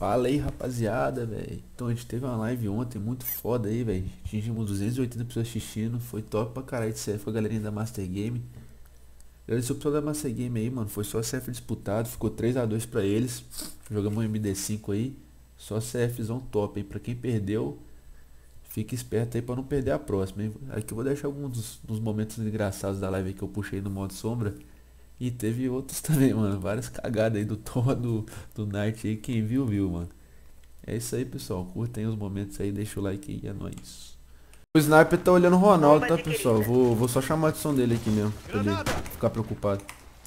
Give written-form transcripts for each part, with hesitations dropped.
Fala aí, rapaziada, velho. Então a gente teve uma live ontem muito foda aí, velho. Atingimos 280 pessoas assistindo. Foi top pra caralho de CF com a galerinha da Master Game. Agradecer o pessoal da Master Game aí, mano. Foi só CF disputado. Ficou 3-2 pra eles. Jogamos um MD5 aí. Só CFzão top aí. Pra quem perdeu, fique esperto aí pra não perder a próxima, hein? Aqui eu vou deixar alguns dos momentos engraçados da live aí que eu puxei no modo sombra. E teve outros também, mano. Várias cagadas aí do Thor, do Knight aí. Quem viu, viu, mano. É isso aí, pessoal. Curtem os momentos aí. Deixa o like aí. É nóis. O Sniper tá olhando o Ronaldo, tá, pessoal? Vou só chamar a atenção dele aqui mesmo. Pra ele ficar preocupado.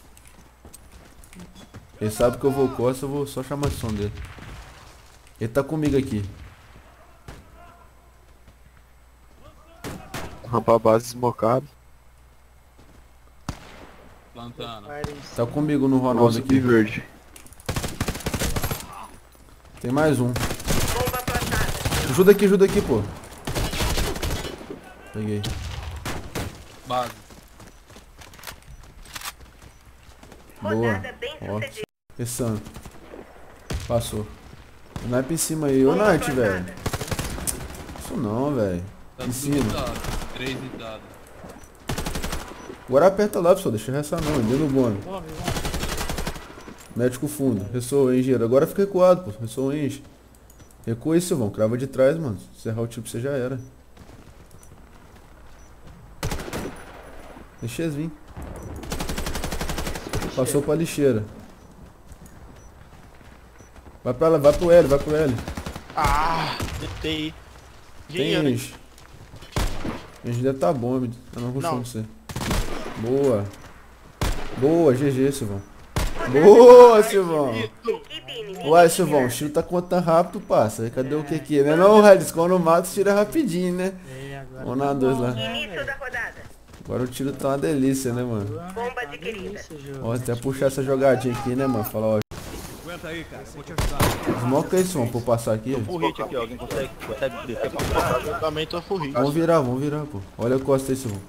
Ele sabe que eu vou costa, eu vou só chamar a atenção dele. Ele tá comigo aqui. Rampa base esmocado. Plantando. Tá comigo no Ronaldo aqui. Verde. Tem mais um. Ajuda aqui, pô. Peguei. Base. Boa. Ó. Pensando. Passou. O Knife em cima aí. Ô, Knight, velho. Isso não, velho. Tá Em tudo cima. hidado. 3 hitados. Agora aperta lá, pessoal. Deixa eu ressar não. Deu no bônus. Médico fundo. Ressoou, engenheiro. Agora fica recuado, pô. Ressoou, enche. Recua aí, Silvão. Crava de trás, mano. Se errar o tiro, você já era. Deixa eles vir. Passou pra lixeira. Vai pra lá, vai pro L. Ah, tentei. Tem enche. Enche deve tá bom, eu não rushou você. Boa. Boa, GG, Silvão. Boa, Silvão. Uai, Silvão, o tiro tá contando rápido, passa. Cadê o que aqui? Né não, Redis? Quando mata, tira rapidinho, né? Vamos na 2 lá. Início da rodada. Agora o tiro tá uma delícia, né, mano? Bomba adquirida. Ó, até puxar essa jogadinha aqui, né, mano? Falar, ó. Aguenta aí, cara. Vou te ajudar. Desmoca isso, vamos por passar aqui. Full hit aqui, ó. Alguém consegue descer pra fora? Eu também tô full hit. Vamos virar, pô. Olha a costa aí, Silvão.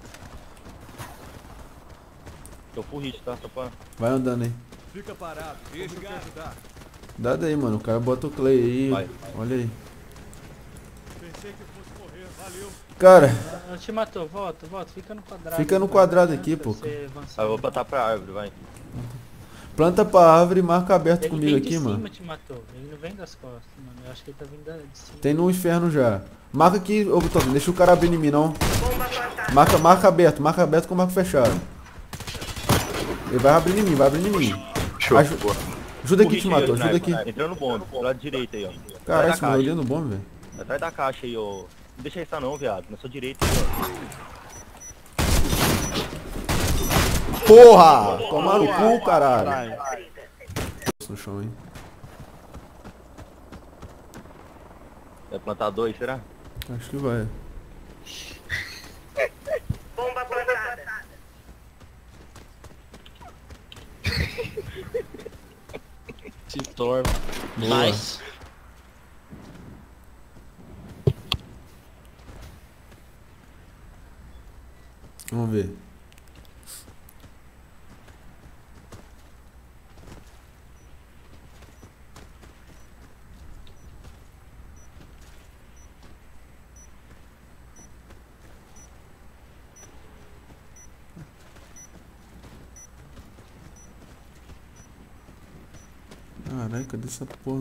Tô full hit, tá? Só pra... Vai andando aí. Fica parado. Deixa eu te ajudar. Dá daí, mano. O cara bota o Clay aí. Vai. Olha aí. Pensei que fosse morrer. Valeu. Cara, Não te matou, volta, fica no quadrado. fica no quadrado aqui, pô. Ah, eu vou botar pra árvore, vai. Planta pra árvore e marca aberto Ele comigo vem aqui, de cima, mano. te matou. Ele não vem das costas, mano. Eu acho que ele tá vindo de cima. Tem no inferno já. Marca aqui, ô Vitor, deixa o cara abrir em mim, não. Bomba plantada. Marca aberto com marco fechado. Ele vai abrir em mim, Show. Ajuda Full aqui, te hit matou, aí, ajuda Sniper. aqui. Entrando no bombe, do lado direito aí, ó. Caralho, Atrás esse da morreu caixa. dentro do bom, velho. Atrás da caixa aí, ó. Não deixa restar não, viado. Na sua direita aí, ó. Porra! Toma no cu, caralho. No chão, hein. Vai plantar 2, será? Acho que vai. Bomba plantada. Se torna. Boa. Nice. Vamos ver. Caralho, cadê essa porra?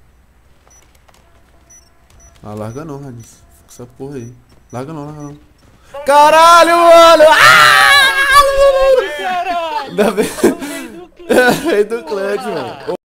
Ah, larga não, Radis. Fica com essa porra aí. Larga não. Caralho, mano! Ah! Ainda bem. Rei do Cled, mano.